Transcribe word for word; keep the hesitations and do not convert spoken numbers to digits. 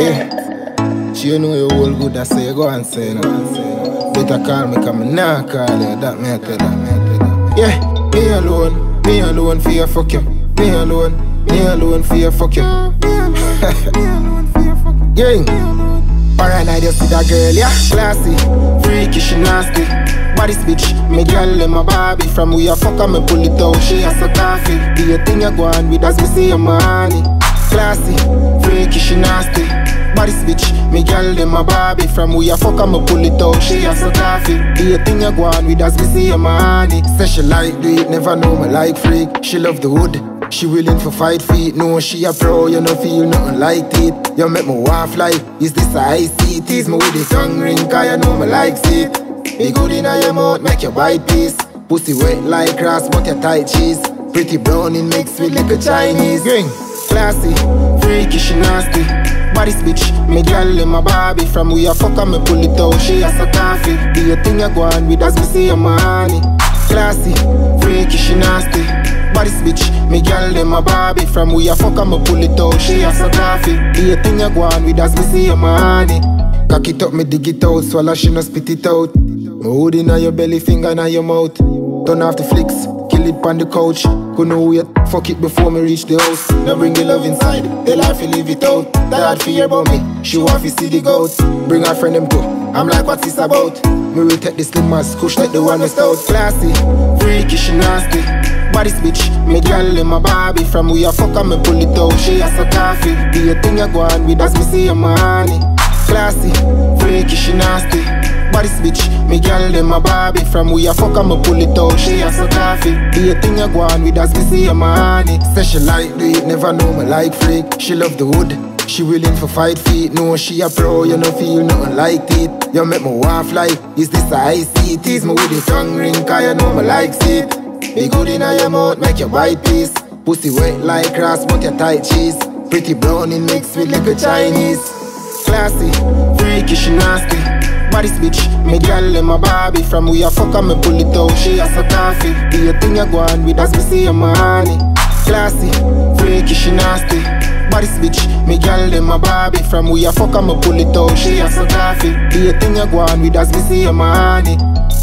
yeah. She know you all good, I say go and say no. Better call me, cause me nah call you. That me I tell that, me I tell that. Yeah, me alone, me alone for you, fuck you. Me alone, me alone for you, fuck you. Yeah. Alright, I just see that girl, yeah. Classy, freaky, she nasty. Body bitch, me girl in my Barbie. From where you fuck her, me pull it out, she has a coffee. Do you think you go on with us, me see your money. Classy, freaky, she nasty. Body bitch, me girl in my Barbie. From where you fuck her, me pull it out, she has a coffee. Do you think you go on with us, me see your money. Say she like do it, never know me like freak. She love the wood, she willing for fight feet. No, she a pro, you no feel nothing like it. You make me want fly, is this a icy? Tease me with the tongue ring, cause you know me likes it. Be good in your mouth, make your bite piece. Pussy wet like grass, but you tight cheese. Pretty brownie mixed with little Chinese. Green, classy, freaky, she nasty. Body bitch, me girl in my Barbie. From where you fuck her, me pull it out, she has a coffee. Do you think you go on with us, me see your money. Classy, freaky, she nasty. Body bitch, me girl in my Barbie. From where you fuck her, me pull it out, she has a coffee. Do you think you go on with us, me see your money. Cock it up, me dig it out, swallow she no spit it out. Me hood inna your belly, finger inna your mouth. Turn off the flicks, kill it on the couch. Couldn't wait, fuck it before me reach the house. Now bring the love inside, tell her fi leave it out. Tired fi hear about me, she want fi see the goat. Bring her friend them too, I'm like what's this about? Me will take the slim ass, kush take the one that's out. Classy, freaky, she nasty. Body bitch, me girl in my Barbie. From where you fuck her, me pull it out, she has a coffee. Do you think you go on with us, me see your money. Classy, freaky, she nasty. Body bitch, me girl in my Barbie. From where you fuck her, me pull it out, she has a coffee. Do you think you go on with us, me see your money. Say she like do it, never know me like freak. She love the wood, she willing for fight feet. No, she a pro, you no feel nothing like it. You make me want fly, is this a icy? Tease me with the tongue ring, cause you know me likes it. Be good in your mouth, make your bite piece. Pussy wet like grass, but you tight cheese. Pretty brownie mixed with little Chinese. Classy, freaky, she nasty. Body bitch, me girl in my Barbie. From where you fuck her, me pull it out, she has a coffee. Do you think you go on with us, me see your money. Classy, freaky, she nasty. Body bitch, me girl in my Barbie. From where you fuck her, me pull it out, she has a coffee. Do you think you go on with us, me see your money.